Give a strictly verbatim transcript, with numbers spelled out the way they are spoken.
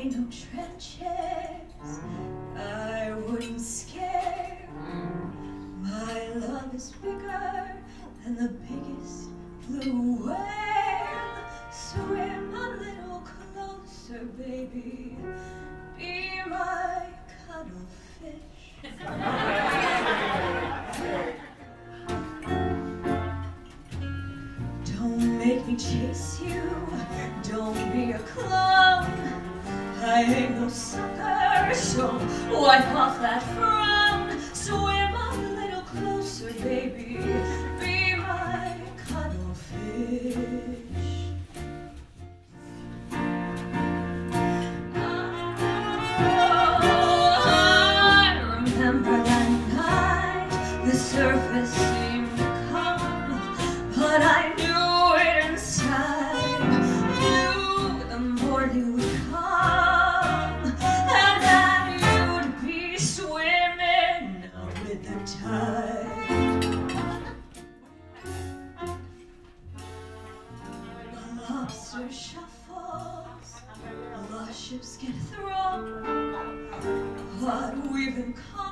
ain't no trenches I wouldn't scare. My love is bigger than the biggest blue whale. Swim a little closer, baby. Be my cuddlefish. Don't make me chase you. Don't be a clown. I ain't no sucker, so wipe off that frown. Swim a little closer, baby. Be my cuddlefish. Surface seemed to come, but I knew it inside. Knew the morning would come, and that you'd be swimming with the tide. The lobster shuffles, lost ships get thrown, but we've been caught.